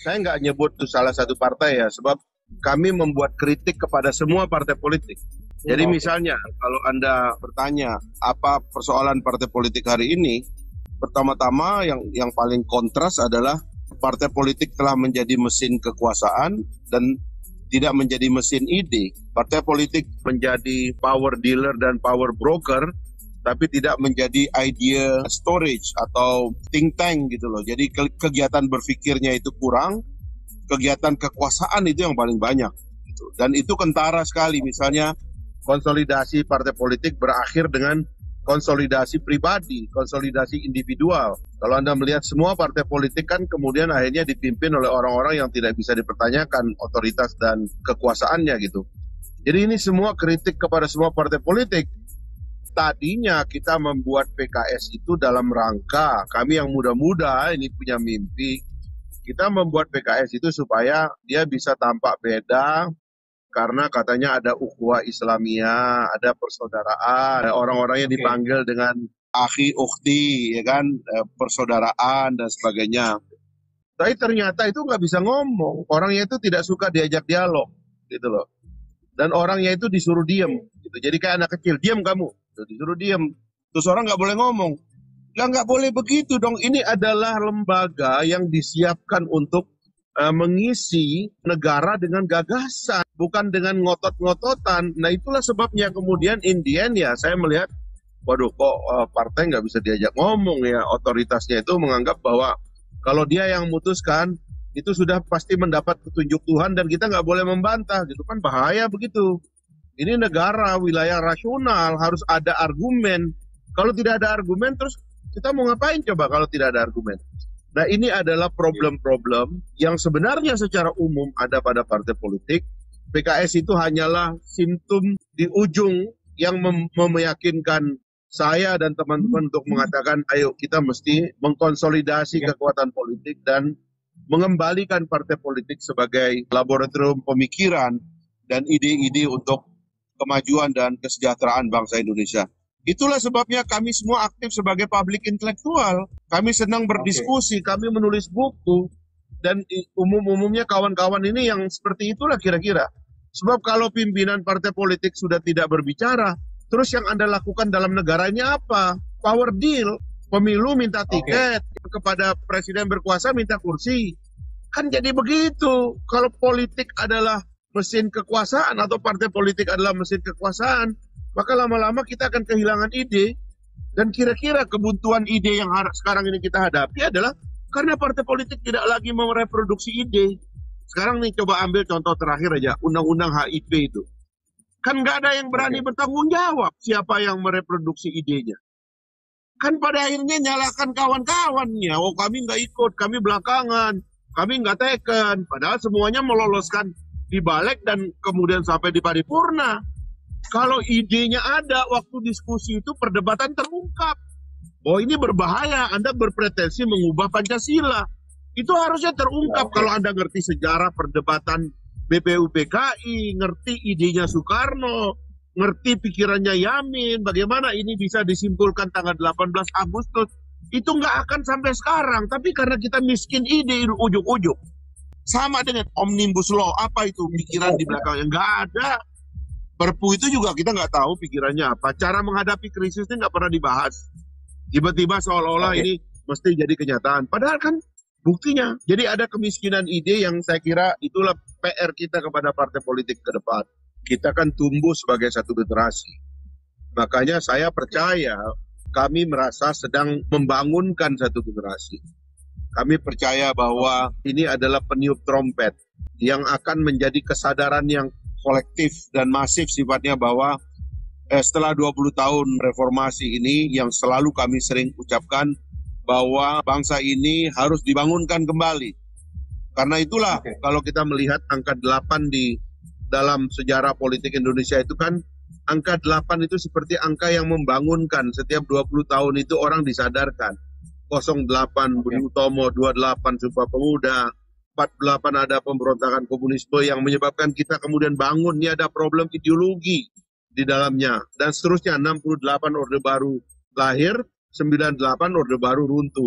saya nggak nyebut itu salah satu partai ya, sebab kami membuat kritik kepada semua partai politik. Jadi misalnya kalau Anda bertanya apa persoalan partai politik hari ini, pertama-tama yang paling kontras adalah partai politik telah menjadi mesin kekuasaan dan tidak menjadi mesin ide. Partai politik menjadi power dealer dan power broker, tapi tidak menjadi idea storage atau think tank gitu loh. Jadi kegiatan berpikirnya itu kurang, kegiatan kekuasaan itu yang paling banyak. Gitu. Dan itu kentara sekali, misalnya konsolidasi partai politik berakhir dengan konsolidasi pribadi, konsolidasi individual. Kalau Anda melihat semua partai politik kan kemudian akhirnya dipimpin oleh orang-orang yang tidak bisa dipertanyakan otoritas dan kekuasaannya gitu. Jadi ini semua kritik kepada semua partai politik. Tadinya kita membuat PKS itu dalam rangka, kami yang muda-muda ini punya mimpi, kita membuat PKS itu supaya dia bisa tampak beda, karena katanya ada ukhuwah Islamiyah, ada persaudaraan, ada orang-orang yang dipanggil dengan akhi, ukhti, ya kan, persaudaraan dan sebagainya. Tapi ternyata itu nggak bisa ngomong, orangnya itu tidak suka diajak dialog, gitu loh. Dan orangnya itu disuruh diem, gitu. Jadi kayak anak kecil, diam kamu, disuruh diem. Terus orang nggak boleh ngomong. Ya nggak boleh begitu dong, ini adalah lembaga yang disiapkan untuk mengisi negara dengan gagasan, bukan dengan ngotot-ngototan. Nah itulah sebabnya kemudian in the end ya saya melihat, waduh kok partai nggak bisa diajak ngomong ya, otoritasnya itu menganggap bahwa kalau dia yang memutuskan itu sudah pasti mendapat petunjuk Tuhan dan kita nggak boleh membantah, gitu kan bahaya begitu. Ini negara, wilayah rasional, harus ada argumen. Kalau tidak ada argumen terus kita mau ngapain coba kalau tidak ada argumen? Nah ini adalah problem-problem yang sebenarnya secara umum ada pada partai politik. PKS itu hanyalah simptom di ujung yang meyakinkan saya dan teman-teman untuk mengatakan ayo kita mesti mengkonsolidasi kekuatan politik dan mengembalikan partai politik sebagai laboratorium pemikiran dan ide-ide untuk kemajuan dan kesejahteraan bangsa Indonesia. Itulah sebabnya kami semua aktif sebagai publik intelektual. Kami senang berdiskusi, kami menulis buku. Dan umum-umumnya kawan-kawan ini yang seperti itulah kira-kira. Sebab kalau pimpinan partai politik sudah tidak berbicara, terus yang Anda lakukan dalam negara ini apa? Power deal, pemilu minta tiket, kepada presiden berkuasa minta kursi. Kan jadi begitu. Kalau politik adalah mesin kekuasaan atau partai politik adalah mesin kekuasaan, maka lama-lama kita akan kehilangan ide. Dan kira-kira kebuntuan ide yang sekarang ini kita hadapi adalah karena partai politik tidak lagi mau mereproduksi ide. Sekarang nih coba ambil contoh terakhir aja, undang-undang HIP itu. Kan nggak ada yang berani bertanggung jawab siapa yang mereproduksi idenya. Kan pada akhirnya nyalakan kawan-kawannya. Oh kami nggak ikut, kami belakangan, kami nggak teken. Padahal semuanya meloloskan di balik dan kemudian sampai di paripurna. Kalau idenya ada, waktu diskusi itu perdebatan terungkap. Oh ini berbahaya, Anda berpretensi mengubah Pancasila. Itu harusnya terungkap kalau Anda ngerti sejarah perdebatan BPUPKI, ngerti idenya Soekarno, ngerti pikirannya Yamin, bagaimana ini bisa disimpulkan tanggal 18 Agustus. Itu nggak akan sampai sekarang, tapi karena kita miskin ide ujuk-ujuk. Sama dengan Omnibus Law, apa itu pikiran di belakangnya? Nggak ada. Perpu itu juga kita nggak tahu pikirannya apa. Cara menghadapi krisis ini nggak pernah dibahas. Tiba-tiba seolah-olah ini mesti jadi kenyataan. Padahal kan buktinya. Jadi ada kemiskinan ide yang saya kira itulah PR kita kepada partai politik ke depan. Kita kan tumbuh sebagai satu generasi. Makanya saya percaya kami merasa sedang membangunkan satu generasi. Kami percaya bahwa ini adalah peniup trompet yang akan menjadi kesadaran yang kolektif dan masif sifatnya bahwa setelah 20 tahun reformasi ini yang selalu kami sering ucapkan bahwa bangsa ini harus dibangunkan kembali. Karena itulah kalau kita melihat angka 8 di dalam sejarah politik Indonesia itu kan angka 8 itu seperti angka yang membangunkan. Setiap 20 tahun itu orang disadarkan. 08 Budi Utomo, 28 Sumpah Pemuda, 48 ada pemberontakan komunisme yang menyebabkan kita kemudian bangun. Ini ada problem ideologi di dalamnya. Dan seterusnya 68 Orde Baru lahir, 98 Orde Baru runtuh.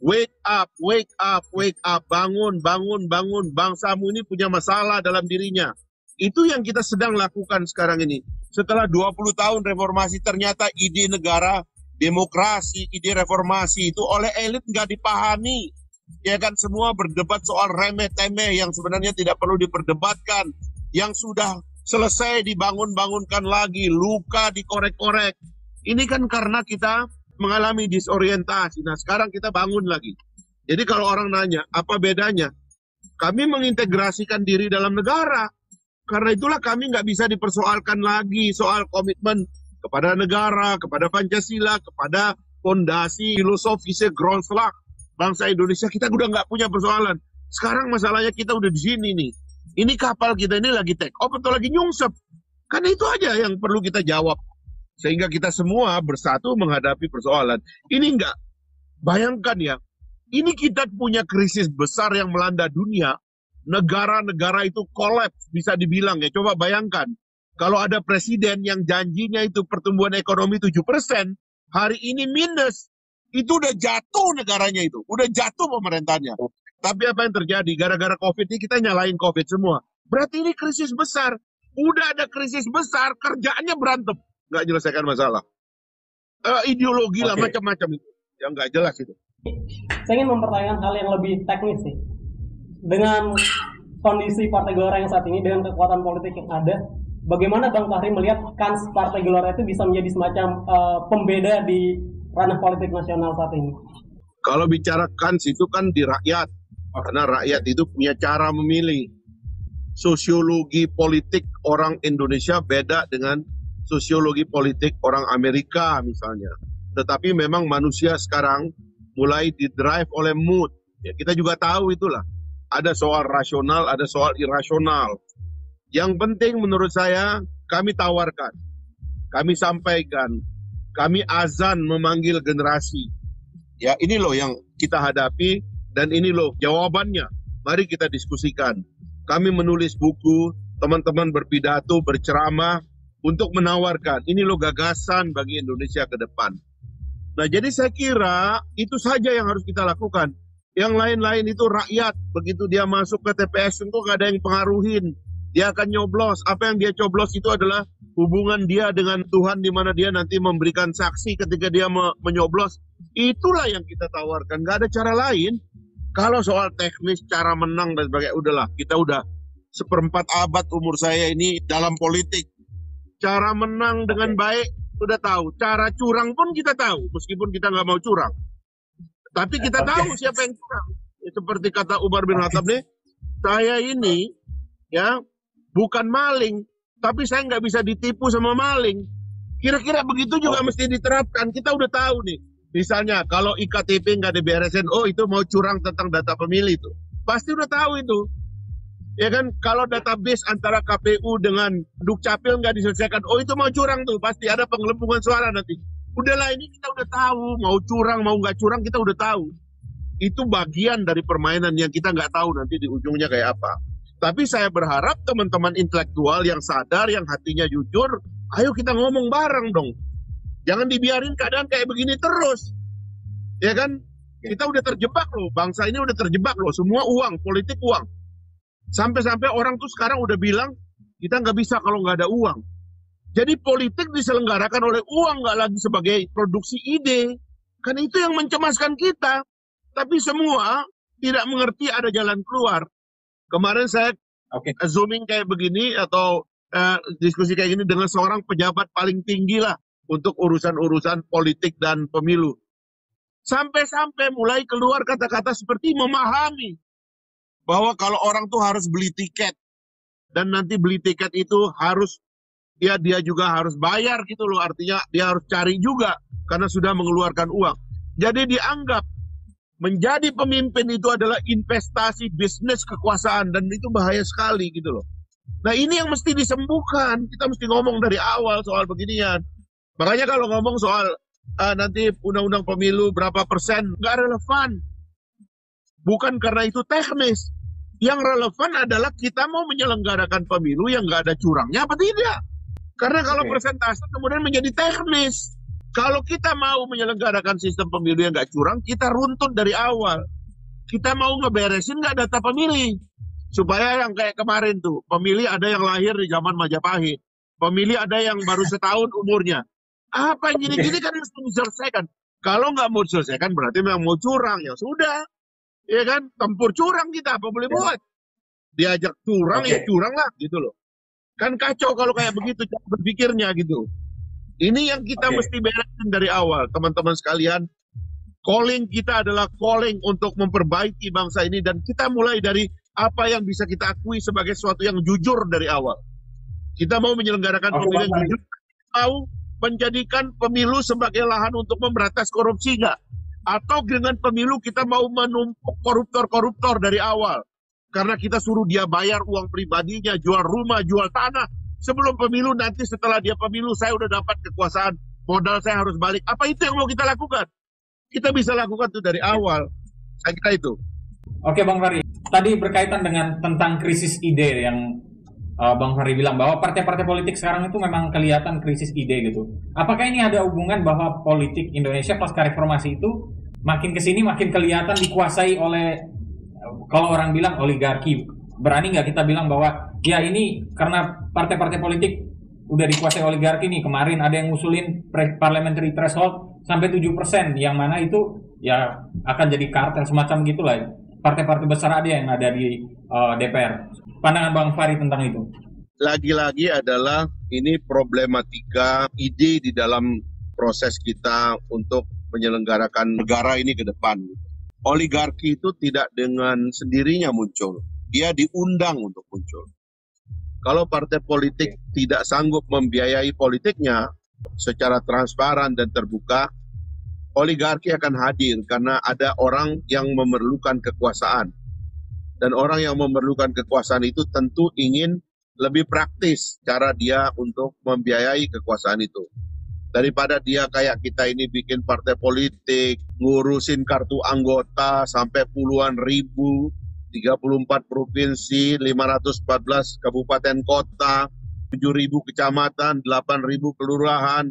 Wake up, wake up, wake up. Bangun, bangun, bangun. Bangsamu ini punya masalah dalam dirinya. Itu yang kita sedang lakukan sekarang ini. Setelah 20 tahun reformasi, ternyata ide negara, demokrasi, ide reformasi itu oleh elit nggak dipahami. Ya kan, semua berdebat soal remeh-temeh yang sebenarnya tidak perlu diperdebatkan. Yang sudah selesai dibangun-bangunkan lagi, luka dikorek-korek. Ini kan karena kita mengalami disorientasi. Nah, sekarang kita bangun lagi. Jadi kalau orang nanya, apa bedanya? Kami mengintegrasikan diri dalam negara. Karena itulah kami nggak bisa dipersoalkan lagi soal komitmen kepada negara, kepada Pancasila, kepada fondasi filosofisnya Grondslag bangsa Indonesia. Kita udah nggak punya persoalan. Sekarang masalahnya kita udah di sini nih. Ini kapal kita ini lagi take off atau lagi nyungsep. Kan itu aja yang perlu kita jawab. Sehingga kita semua bersatu menghadapi persoalan. Ini enggak. Bayangkan ya, ini kita punya krisis besar yang melanda dunia. Negara-negara itu kolaps, bisa dibilang ya. Coba bayangkan, kalau ada presiden yang janjinya itu pertumbuhan ekonomi 7%, hari ini minus. Itu udah jatuh negaranya itu. Udah jatuh pemerintahnya. Tapi apa yang terjadi? Gara-gara COVID ini kita nyalain COVID semua. Berarti ini krisis besar. Udah ada krisis besar, kerjaannya berantem. Nggak menyelesaikan masalah. Ideologi lah macam-macam itu. Yang nggak jelas itu. Saya ingin mempertanyakan hal yang lebih teknis nih. Dengan kondisi Partai Gelora yang saat ini, dengan kekuatan politik yang ada, bagaimana Bang Fahri melihat kans Partai Gelora itu bisa menjadi semacam pembeda di ranah politik nasional saat ini? Kalau bicara kans itu kan di rakyat. Karena rakyat itu punya cara memilih. Sosiologi politik orang Indonesia beda dengan sosiologi politik orang Amerika misalnya. Tetapi memang manusia sekarang mulai didrive oleh mood. Ya, kita juga tahu itulah. Ada soal rasional, ada soal irasional. Yang penting menurut saya, kami tawarkan, kami sampaikan, kami azan memanggil generasi. Ya, ini loh yang kita hadapi dan ini loh jawabannya. Mari kita diskusikan. Kami menulis buku, teman-teman berpidato, berceramah, untuk menawarkan, ini loh gagasan bagi Indonesia ke depan. Nah, jadi saya kira itu saja yang harus kita lakukan. Yang lain-lain itu rakyat, begitu dia masuk ke TPS itu nggak ada yang pengaruhin. Dia akan nyoblos. Apa yang dia coblos itu adalah hubungan dia dengan Tuhan, di mana dia nanti memberikan saksi ketika dia menyoblos. Itulah yang kita tawarkan. Nggak ada cara lain. Kalau soal teknis, cara menang dan sebagainya, udahlah. Kita udah 1/4 abad umur saya ini dalam politik. Cara menang dengan baik sudah tahu. Cara curang pun kita tahu, meskipun kita nggak mau curang. Tapi kita tahu siapa yang curang. Ya, seperti kata Umar bin Khattab nih, saya ini ya bukan maling, tapi saya nggak bisa ditipu sama maling. Kira-kira begitu juga mesti diterapkan. Kita udah tahu nih. Misalnya kalau IKTP nggak diberesin, oh itu mau curang tentang data pemilih itu. Pasti udah tahu itu. Ya kan, kalau database antara KPU dengan Dukcapil nggak diselesaikan, oh itu mau curang tuh, pasti ada penggelembungan suara nanti. Udahlah, ini kita udah tahu, mau curang, mau nggak curang, kita udah tahu. Itu bagian dari permainan yang kita nggak tahu nanti di ujungnya kayak apa. Tapi saya berharap teman-teman intelektual yang sadar, yang hatinya jujur, ayo kita ngomong bareng dong. Jangan dibiarin keadaan kayak begini terus. Ya kan, kita udah terjebak loh, bangsa ini udah terjebak loh, semua uang, politik uang. Sampai-sampai orang tuh sekarang udah bilang, kita nggak bisa kalau nggak ada uang. Jadi politik diselenggarakan oleh uang, nggak lagi sebagai produksi ide. Kan itu yang mencemaskan kita. Tapi semua tidak mengerti ada jalan keluar. Kemarin saya zooming kayak begini, atau diskusi kayak gini dengan seorang pejabat paling tinggi lah, untuk urusan-urusan politik dan pemilu. Sampai-sampai mulai keluar kata-kata seperti memahami bahwa kalau orang tuh harus beli tiket, dan nanti beli tiket itu harus, ya dia juga harus bayar gitu loh, artinya dia harus cari juga, karena sudah mengeluarkan uang. Jadi dianggap menjadi pemimpin itu adalah investasi bisnis kekuasaan, dan itu bahaya sekali gitu loh. Nah ini yang mesti disembuhkan, kita mesti ngomong dari awal soal beginian. Makanya kalau ngomong soal nanti undang-undang pemilu berapa persen, nggak relevan. Bukan karena itu teknis. Yang relevan adalah kita mau menyelenggarakan pemilu yang nggak ada curangnya apa tidak. Karena kalau persentase kemudian menjadi teknis. Kalau kita mau menyelenggarakan sistem pemilu yang nggak curang, kita runtut dari awal. Kita mau ngeberesin nggak data pemilih. Supaya yang kayak kemarin tuh, pemilih ada yang lahir di zaman Majapahit. Pemilih ada yang baru setahun umurnya. Apa yang gini-gini kan harus diselesaikan. Kalau nggak mau diselesaikan berarti memang mau curang. Ya sudah. Ya kan? Tempur curang kita, apa boleh buat? Diajak curang, ya curang lah gitu loh. Kan kacau kalau kayak begitu cara berpikirnya gitu. Ini yang kita mesti beresin dari awal, teman-teman sekalian. Calling kita adalah calling untuk memperbaiki bangsa ini, dan kita mulai dari apa yang bisa kita akui sebagai sesuatu yang jujur dari awal. Kita mau menyelenggarakan pemilu yang jujur, mau menjadikan pemilu sebagai lahan untuk memberantas korupsi nggak? Atau dengan pemilu kita mau menumpuk koruptor-koruptor dari awal? Karena kita suruh dia bayar uang pribadinya, jual rumah, jual tanah. Sebelum pemilu, nanti setelah dia pemilu, saya udah dapat kekuasaan, modal saya harus balik. Apa itu yang mau kita lakukan? Kita bisa lakukan itu dari awal. Saya kira itu. Oke Bang Fahri, tadi berkaitan dengan tentang krisis ide yang Bang Fahri bilang bahwa partai-partai politik sekarang itu memang kelihatan krisis ide gitu. Apakah ini ada hubungan bahwa politik Indonesia pasca reformasi itu makin kesini makin kelihatan dikuasai oleh, kalau orang bilang oligarki? Berani nggak kita bilang bahwa ya ini karena partai-partai politik udah dikuasai oligarki nih? Kemarin ada yang ngusulin parliamentary threshold sampai 7%, yang mana itu ya akan jadi kartel semacam gitulah. Partai-partai besar ada yang ada di DPR. Pandangan Bang Fahri tentang itu? Lagi-lagi adalah ini problematika ide di dalam proses kita untuk menyelenggarakan negara ini ke depan. Oligarki itu tidak dengan sendirinya muncul. Dia diundang untuk muncul. Kalau partai politik tidak sanggup membiayai politiknya secara transparan dan terbuka, oligarki akan hadir karena ada orang yang memerlukan kekuasaan. Dan orang yang memerlukan kekuasaan itu tentu ingin lebih praktis cara dia untuk membiayai kekuasaan itu. Daripada dia kayak kita ini bikin partai politik, ngurusin kartu anggota sampai puluhan ribu, 34 provinsi, 514 kabupaten kota, 7.000 kecamatan, 8.000 kelurahan,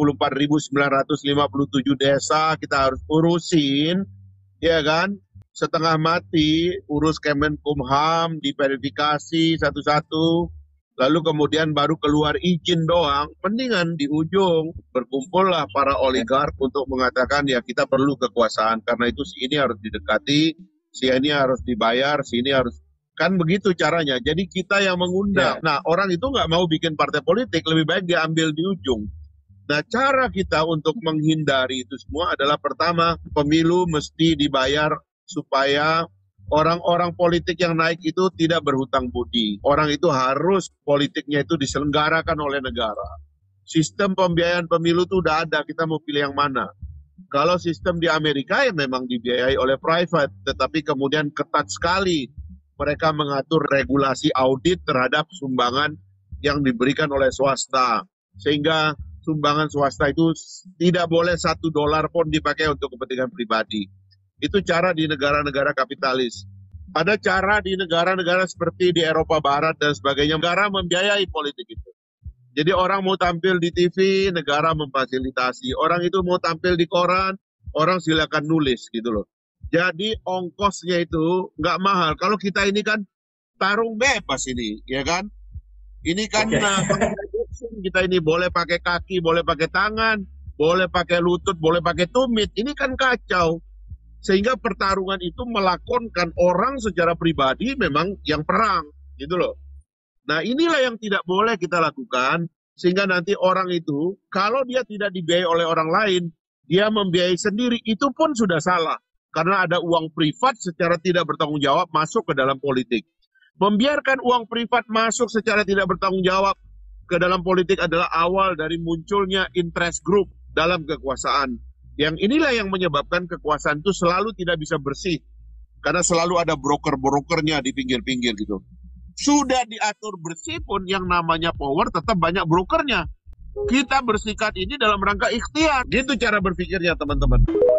74.957 desa kita harus urusin, ya kan? Setengah mati, urus Kemenkumham, diverifikasi satu-satu, lalu kemudian baru keluar izin doang. Mendingan di ujung berkumpullah para oligark untuk mengatakan ya kita perlu kekuasaan, karena itu si ini harus didekati, si ini harus dibayar, si ini harus, kan begitu caranya. Jadi kita yang mengundang. Nah, orang itu nggak mau bikin partai politik, lebih baik diambil di ujung. Nah, cara kita untuk menghindari itu semua adalah pertama, pemilu mesti dibayar supaya orang-orang politik yang naik itu tidak berhutang budi. Orang itu harus politiknya itu diselenggarakan oleh negara. Sistem pembiayaan pemilu itu udah ada, kita mau pilih yang mana. Kalau sistem di Amerika ya memang dibiayai oleh private, tetapi kemudian ketat sekali mereka mengatur regulasi audit terhadap sumbangan yang diberikan oleh swasta. Sehingga sumbangan swasta itu tidak boleh $1 pun dipakai untuk kepentingan pribadi. Itu cara di negara-negara kapitalis. Ada cara di negara-negara seperti di Eropa Barat dan sebagainya, negara membiayai politik itu. Jadi orang mau tampil di TV, negara memfasilitasi. Orang itu mau tampil di koran, orang silakan nulis gitu loh. Jadi ongkosnya itu nggak mahal. Kalau kita ini kan tarung bebas ini, ya kan? Ini kan kita ini boleh pakai kaki, boleh pakai tangan, boleh pakai lutut, boleh pakai tumit. Ini kan kacau. Sehingga pertarungan itu melakonkan orang secara pribadi memang yang perang, gitu loh. Nah, inilah yang tidak boleh kita lakukan, sehingga nanti orang itu, kalau dia tidak dibiayai oleh orang lain, dia membiayai sendiri, itu pun sudah salah. Karena ada uang privat secara tidak bertanggung jawab masuk ke dalam politik. Membiarkan uang privat masuk secara tidak bertanggung jawab ke dalam politik adalah awal dari munculnya interest group dalam kekuasaan. Yang inilah yang menyebabkan kekuasaan itu selalu tidak bisa bersih. Karena selalu ada broker-brokernya di pinggir-pinggir gitu. Sudah diatur bersih pun yang namanya power tetap banyak brokernya. Kita bersikap ini dalam rangka ikhtiar. Gitu cara berpikirnya teman-teman.